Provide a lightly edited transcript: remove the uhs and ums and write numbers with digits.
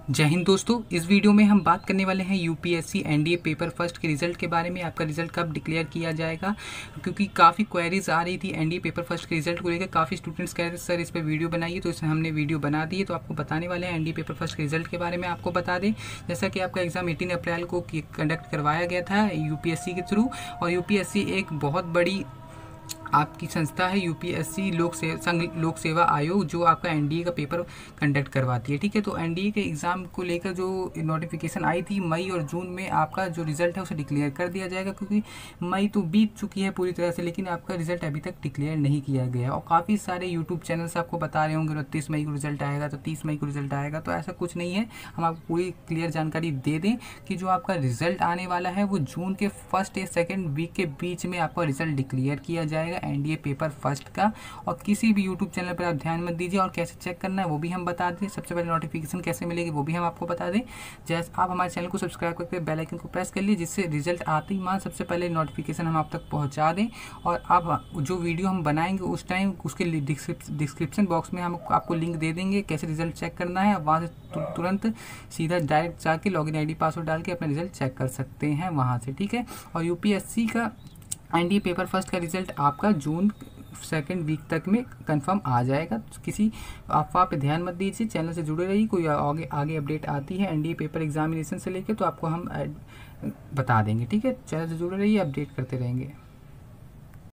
जय हिंद दोस्तों। इस वीडियो में हम बात करने वाले हैं यूपीएससी एनडीए पेपर फर्स्ट के रिजल्ट के बारे में। आपका रिजल्ट कब डिक्लेयर किया जाएगा, क्योंकि काफ़ी क्वेरीज आ रही थी एनडीए पेपर फर्स्ट के रिजल्ट को लेकर। काफ़ी स्टूडेंट्स कह रहे थे सर इस पर वीडियो बनाइए, तो इसमें हमने वीडियो बना दी है। तो आपको बताने वाले हैं एनडीए पेपर फर्स्ट के रिजल्ट के बारे में। आपको बता दें, जैसा कि आपका एग्जाम 18 अप्रैल को कंडक्ट करवाया गया था यूपीएससी के थ्रू, और यूपीएससी एक बहुत बड़ी आपकी संस्था है, यूपीएससी संघ लोक सेवा आयोग, जो आपका एनडीए का पेपर कंडक्ट करवाती है। ठीक है, तो एनडीए के एग्ज़ाम को लेकर जो नोटिफिकेशन आई थी, मई और जून में आपका जो रिजल्ट है उसे डिक्लेयर कर दिया जाएगा, क्योंकि मई तो बीत चुकी है पूरी तरह से, लेकिन आपका रिजल्ट अभी तक डिक्लेयर नहीं किया गया है। और काफ़ी सारे यूट्यूब चैनल्स आपको बता रहे होंगे 29 मई को रिजल्ट आएगा, तो 30 मई को रिजल्ट आएगा। तो ऐसा कुछ नहीं है, हम आपको पूरी क्लियर जानकारी दे दें कि जो आपका रिजल्ट आने वाला है वो जून के फर्स्ट या सेकेंड वीक के बीच में आपका रिजल्ट डिक्लेयर किया जाएगा एनडीए पेपर फर्स्ट का। और किसी भी यूट्यूब चैनल पर आप ध्यान मत दीजिए, और कैसे चेक करना है वो भी हम बता दें। सबसे पहले नोटिफिकेशन कैसे मिलेगी वो भी हम आपको बता दें। जैसे आप हमारे चैनल को सब्सक्राइब करके बेल आइकन को प्रेस कर लीजिए, जिससे रिजल्ट आते ही मान सबसे पहले नोटिफिकेशन हम आप तक पहुंचा दें। और आप जो वीडियो हम बनाएंगे उस टाइम उसके डिस्क्रिप्शन बॉक्स में हम आपको लिंक दे देंगे कैसे रिजल्ट चेक करना है। वहाँ से तुरंत सीधा डायरेक्ट जाके लॉगिन आईडी पासवर्ड डाल के अपना रिजल्ट चेक कर सकते हैं वहाँ से। ठीक है, और यूपीएससी का एनडीए पेपर फर्स्ट का रिजल्ट आपका जून सेकेंड वीक तक में कंफर्म आ जाएगा। किसी अफवाह पे ध्यान मत दीजिए, चैनल से जुड़े रहिए। कोई आगे अपडेट आती है एनडीए पेपर एग्जामिनेशन से लेकर, तो आपको हम बता देंगे। ठीक है, चैनल से जुड़े रहिए, अपडेट करते रहेंगे।